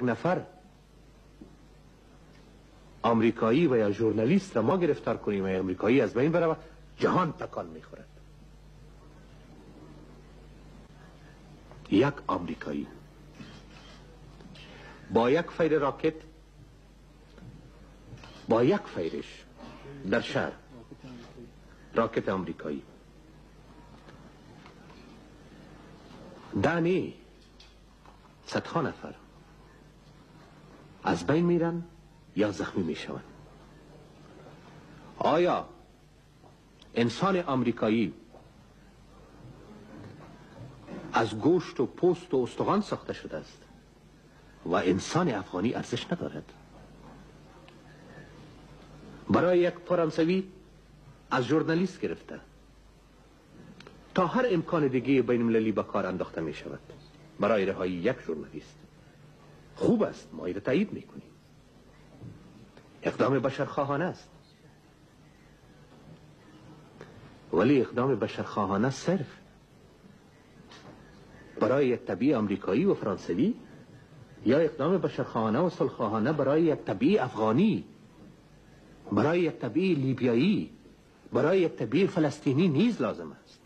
یک نفر آمریکایی و یا ژورنالیست را ما گرفتار کنیم و آمریکایی از بین بره، جهان تکان میخورد. یک آمریکایی با یک فیر راکت، با یک فیرش در شهر، راکت آمریکایی، دانه صدها نفر از بین میرن یا زخمی میشون. آیا انسان آمریکایی از گوشت و پوست و استخوان ساخته شده است و انسان افغانی ارزش ندارد؟ برای یک فرانسوی از ژورنالیست گرفته تا هر امکان دیگه بین المللی به کار انداخته می شود برای رهایی یک ژورنالیست. خوب است، ما این تایید میکنیم. اقدام بشرخواهانه است، ولی اقدام بشرخواهانه صرف برای یک طبیع آمریکایی و فرانسوی، یا اقدام بشرخواهانه و صلحخواهانه برای یک طبیع افغانی، برای یک طبیع لیبیایی، برای یک طبیع فلسطینی نیز لازم است.